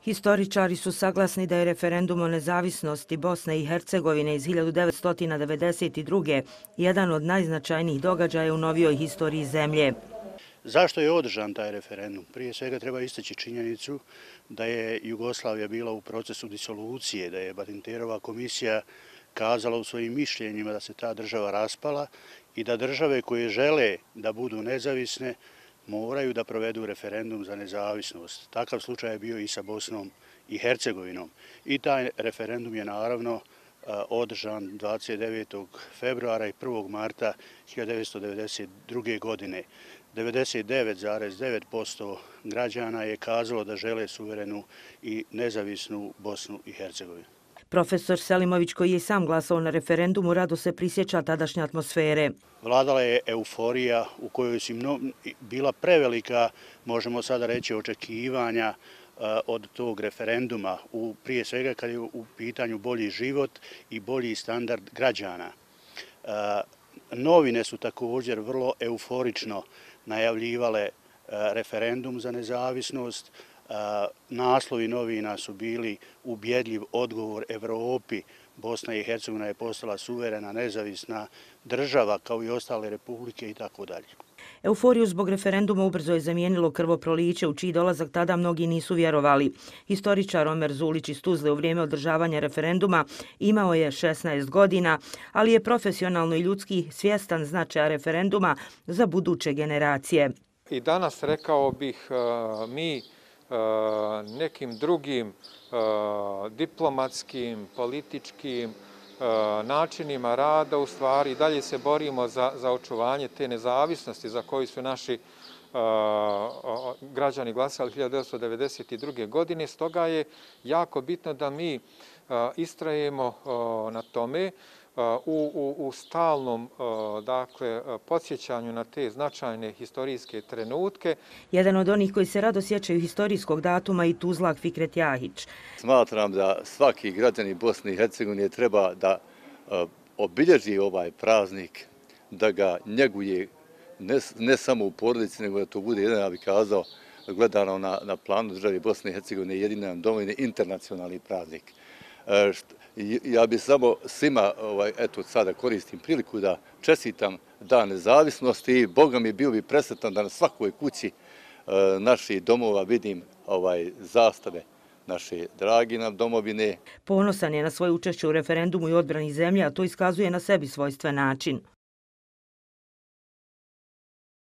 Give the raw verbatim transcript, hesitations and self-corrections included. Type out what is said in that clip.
Historičari su saglasni da je referendum o nezavisnosti Bosne i Hercegovine iz hiljadu devetsto devedeset druge. jedan od najznačajnijih događaja u novijoj historiji zemlje. Zašto je održan taj referendum? Prije svega treba istaći činjenicu da je Jugoslavija bila u procesu disolucije, da je Badinterova komisija kazala u svojim mišljenjima da se ta država raspala i da države koje žele da budu nezavisne moraju da provedu referendum za nezavisnost. Takav slučaj je bio i sa Bosnom i Hercegovinom. I taj referendum je naravno održan dvadeset devetog februara i prvog marta hiljadu devetsto devedeset druge. godine. devedeset devet zarez devet posto građana je kazalo da žele suverenu i nezavisnu Bosnu i Hercegovinu. Profesor Selimović, koji je sam glasao na referendumu, rado se prisjeća tadašnje atmosfere. Vladala je euforija u kojoj su bila prevelika, možemo sada reći, očekivanja od tog referenduma, prije svega kad je u pitanju bolji život i bolji standard građana. Novine su također vrlo euforično najavljivale referendum za nezavisnost. Naslovi novina su bili ubjedljiv odgovor Evropi. Bosna i Hercegovina je postala suverena, nezavisna država kao i ostale republike i tako dalje. Euforiju zbog referenduma ubrzo je zamijenilo krvoproliće u čiji dolazak tada mnogi nisu vjerovali. Historičar Omer Zulić iz Tuzle u vrijeme održavanja referenduma imao je šesnaest godina, ali je profesionalno i ljudski svjestan značaja referenduma za buduće generacije. I danas, rekao bih, mi nekim drugim diplomatskim, političkim načinima rada u stvari dalje se borimo za, za očuvanje te nezavisnosti za koju su naši građani glasali hiljadu devetsto devedeset druge. godine. Stoga je jako bitno da mi istrajemo na tome u, u, u stalnom dakle, podsjećanju na te značajne historijske trenutke. Jedan od onih koji se rado sjećaju historijskog datuma i Tuzlak Fikret Jahić. Smatram da svaki građanin Bosne i Hercegovine treba da obilježi ovaj praznik, da ga njeguje ne, ne samo u porodici, nego da to bude jedan, ja bih kazao, gledano na, na planu države Bosne i Hercegovine, jedina dovoljni internacionalni praznik. Ja bih samo svima, ovaj, eto sada koristim priliku da čestitam Dan nezavisnosti i Boga mi bio bi presretan da na svakoj kući naših domova vidim ovaj, zastave naše dragi nam domovine. Ponosan je na svoje učešće u referendumu i odbrani zemlje, a to iskazuje na sebi svojstven način.